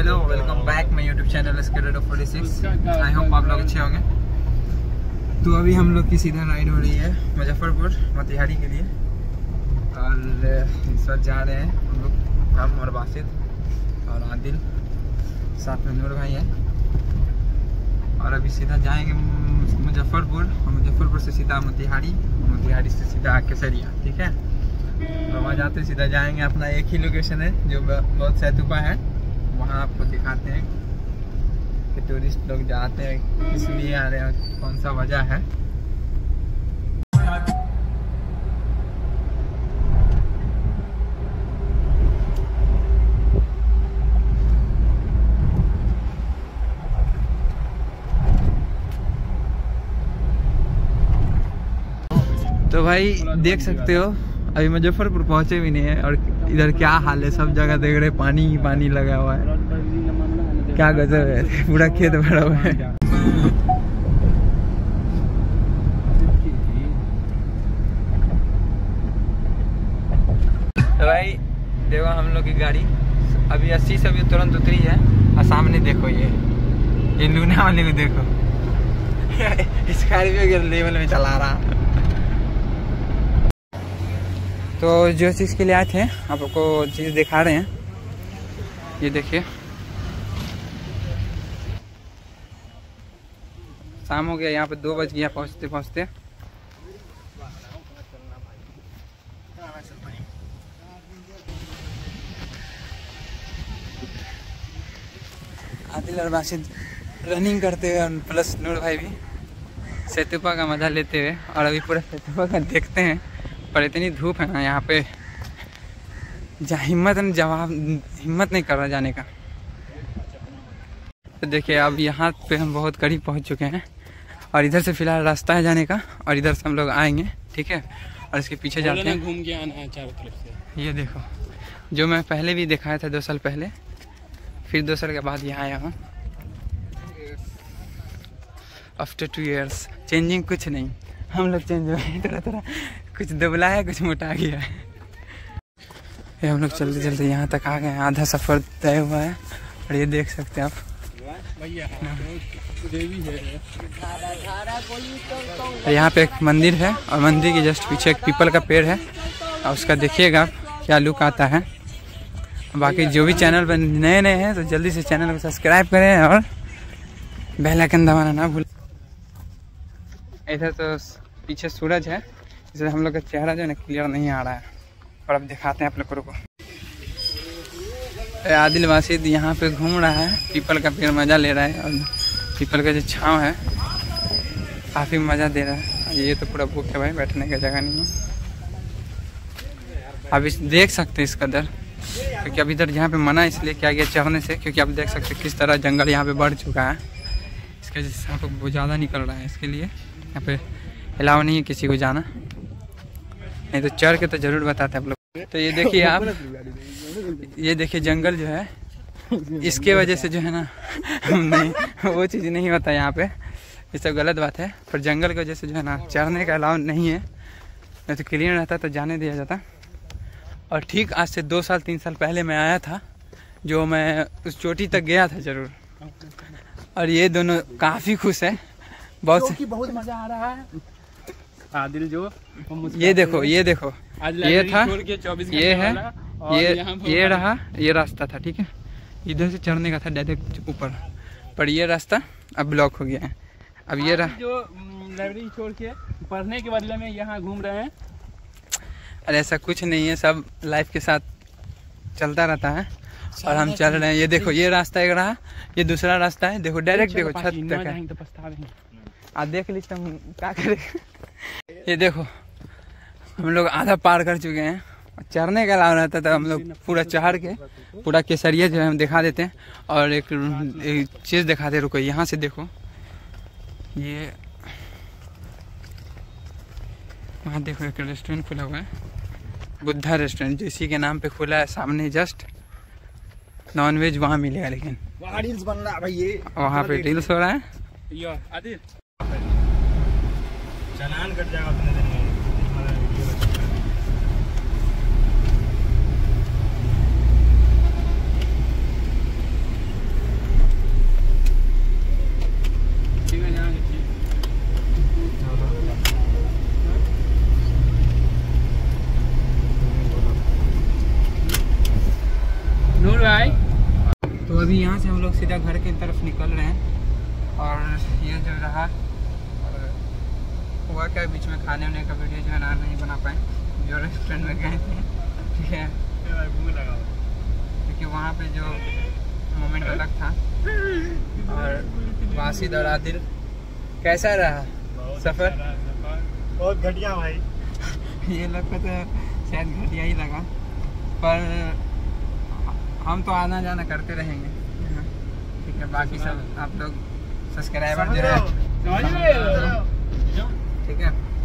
Hello welcome back my YouTube channel Skeleto 46। I hope आप लोग अच्छे होंगे। तो अभी हम लोग की सीधा राइड हो रही है मुजफ्फरपुर मोतिहारी के लिए और इस वक्त जा रहे हैं हम लोग, हम और बासित और आदिल, साथ में नूर भाई है। और अभी सीधा जाएंगे मुजफ्फरपुर और मुजफ्फरपुर से सीधा मोतिहारी, मोतिहारी से सीधा केसरिया। ठीक है, तो वहाँ जाते सीधा जाएंगे। अपना एक ही लोकेशन है जो बहुत सैतुपा है, वहाँ आपको दिखाते हैं कि टूरिस्ट लोग जाते हैं इसलिए आ रहे हैं, कौन सा वजह है। तो भाई देख सकते हो अभी मुजफ्फरपुर पहुंचे भी नहीं है और इधर क्या हाल है, सब जगह देख रहे पानी ही पानी लगा हुआ है। क्या गजब है, पूरा खेत भरा हुआ है। तो भाई देखो हम लोग की गाड़ी अभी 80 से अभी तुरंत उतरी है और सामने देखो ये लूना वाले को देखो स्कॉर्पियो के लेवल में चला रहा। तो जो चीज़ के लिए आए थे आपको चीज़ दिखा रहे हैं, ये देखिए शाम हो गया, यहाँ पे 2 बज गया पहुँचते पहुँचते। आदिल और बासित रनिंग करते हुए और प्लस नूर भाई भी सैतुपा का मजा लेते हुए, और अभी पूरा सैतुपा का देखते हैं। पर इतनी धूप है ना यहाँ पे, हिम्मत नहीं कर रहा जाने का। तो देखिए अब यहाँ पे हम बहुत करीब पहुँच चुके हैं और इधर से फिलहाल रास्ता है जाने का और इधर से हम लोग आएंगे। ठीक है, और इसके पीछे जाते हैं, घूम के आना है चारों तरफ से। ये देखो जो मैं पहले भी दिखाया था 2 साल पहले, फिर 2 साल के बाद यहाँ आया हूँ। आफ्टर 2 years चेंजिंग कुछ नहीं, हम लोग चेंज हुए हैं तरह तरह, कुछ दुबला है कुछ मोटा गया है। ये हम लोग चलते चलते यहाँ तक आ गए हैं, आधा सफ़र तय हुआ है और ये देख सकते हैं आप। यहाँ पे एक मंदिर है और मंदिर के जस्ट पीछे एक पीपल का पेड़ है और उसका देखिएगा आप क्या लुक आता है। बाकी जो भी चैनल पर नए हैं तो जल्दी से चैनल को सब्सक्राइब करें और बेल आइकन दबाना ना भूलें। इधर तो पीछे सूरज है, इसलिए हम लोग का चेहरा जो है ना क्लियर नहीं आ रहा है, और अब दिखाते हैं आप लोगों को। आदिल वासिद यहाँ पे घूम रहा है, पीपल का पेड़ मज़ा ले रहा है और पीपल का जो छांव है काफ़ी मज़ा दे रहा है। ये तो पूरा बुक है भाई, बैठने का जगह नहीं है। अब इस देख सकते हैं इस कदर, क्योंकि अभी इधर यहाँ पे मना इसलिए किया गया चढ़ने से, क्योंकि आप देख सकते हैं किस तरह जंगल यहाँ पे बढ़ चुका है। इसके वजह से यहाँ पर बहुत ज़्यादा निकल रहा है, इसके लिए यहाँ पे अलाउ नहीं है किसी को जाना, नहीं तो चढ़ के तो ज़रूर बताते हैं आप लोग। तो ये देखिए आप, ये देखिए जंगल जो है, इसके वजह से जो है ना नहीं वो चीज़ नहीं होता यहाँ पे, ये सब गलत बात है। पर जंगल की वजह से जो है ना चढ़ने का अलाउ नहीं है, नहीं तो क्लियर रहता तो जाने दिया जाता। और ठीक आज से 2 साल 3 साल पहले मैं आया था, जो मैं उस चोटी तक गया था ज़रूर, और ये दोनों काफ़ी खुश है, बहुत मज़ा आ रहा है। आदिल जो ये देखो ये था, ये है, ये रहा, ये रास्ता था। ठीक है, इधर से चढ़ने का था डायरेक्ट ऊपर, पर ये रास्ता अब ब्लॉक हो गया है। अब ये रहा जो लाइब्रेरी छोड़ के पढ़ने के बदले में यहाँ घूम रहे हैं। अरे ऐसा कुछ नहीं है, सब लाइफ के साथ चलता रहता है और हम चल रहे हैं। ये देखो ये रास्ता एक रहा, ये दूसरा रास्ता है, देखो डायरेक्ट देखो छत तक है। आप देख लीजिए हम क्या करें। ये देखो हम लोग आधा पार कर चुके हैं, चढ़ने का अलाव रहता था हम लोग पूरा चढ़ के पूरा केसरिया जो है हम दिखा देते हैं। और एक चीज़ दिखाते, रुको यहाँ से देखो, ये वहाँ देखो एक रेस्टोरेंट खुला हुआ है, बुद्धा रेस्टोरेंट, जो इसी के नाम पे खुला है। सामने जस्ट नॉनवेज वहाँ मिलेगा, लेकिन वहाँ रील्स बन रहा है भाई, वहाँ पे रील्स हो रहा है। चालान कट जाएगा अपने दिन में। जरूर भाई। तो अभी यहाँ से हम लोग सीधा घर की तरफ निकल रहे हैं और ये जो रहा और हुआ क्या बीच में खाने वाने का वीडियो जो है ना नहीं बना पाए, जो रेस्टोरेंट में गए थे, ठीक है, क्योंकि वहाँ पे जो मोमेंट अलग था। और वासिद और आदिल कैसा रहा सफ़र? बहुत घटिया भाई। ये लोग को तो शायद घटिया ही लगा, पर हम तो आना जाना करते रहेंगे, ठीक है। बाकी सब आप लोग सब्सक्राइबर जो है, ठीक है।